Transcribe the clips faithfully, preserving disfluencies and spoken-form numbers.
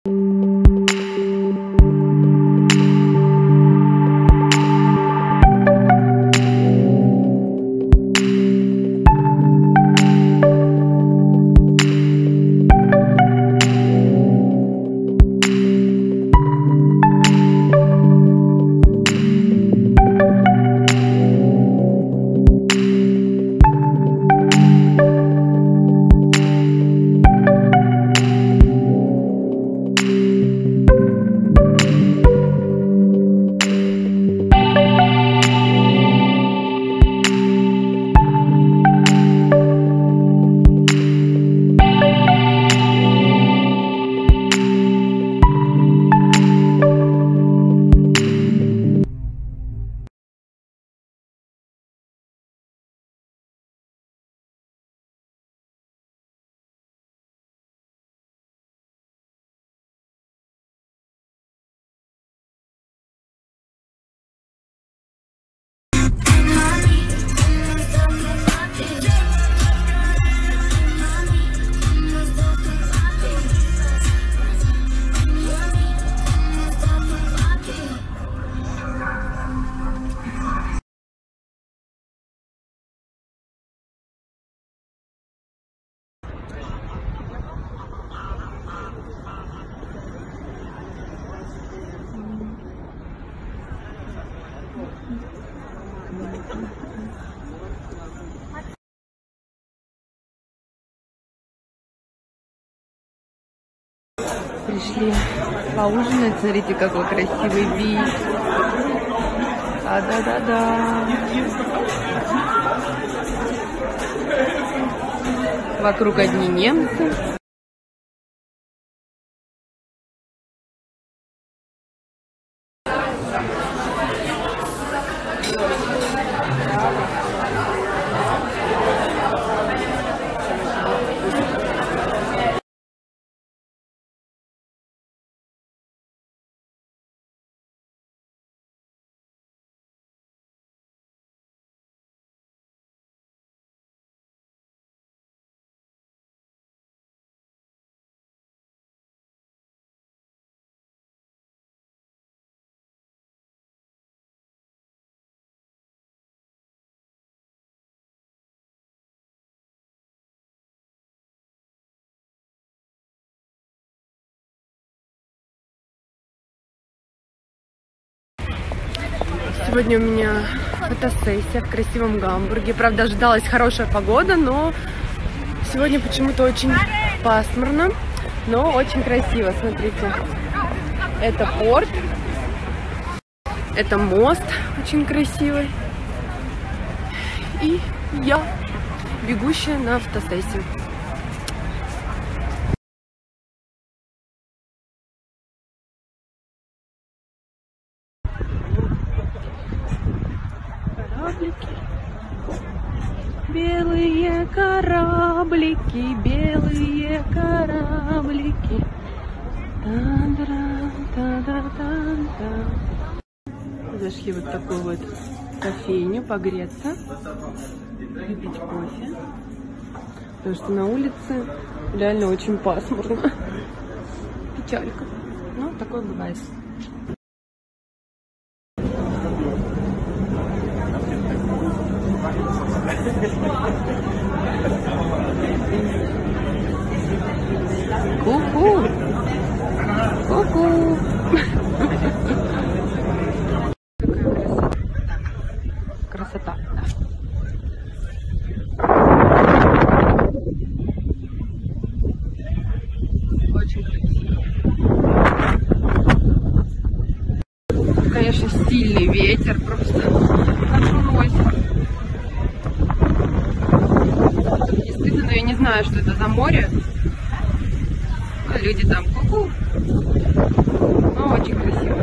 Пришли поужинать, смотрите, какой красивый вид. Да-да-да-да. Вокруг одни немцы. Сегодня у меня фотосессия в красивом Гамбурге. Правда, ожидалась хорошая погода, но сегодня почему-то очень пасмурно, но очень красиво. Смотрите, это порт, это мост очень красивый. И я, бегущая на фотосессию. Белые кораблики, белые кораблики. Зашли вот в такую вот кофейню погреться, выпить кофе, потому что на улице реально очень пасмурно. Печалька. Ну, такое бывает. Ку-ку! Ку-ку! Красота! Красота, да. Очень красиво. Конечно, сильный ветер, просто проносит. Не стыдно, но я не знаю, что это за море. А люди там ку-ку. Ну, очень красиво.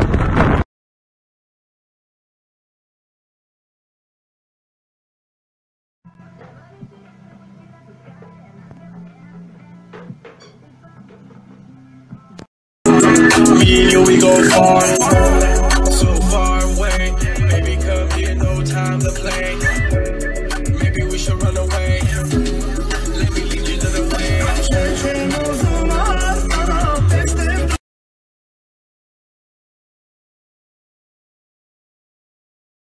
We go far, so far away. Baby, come here, no time to play.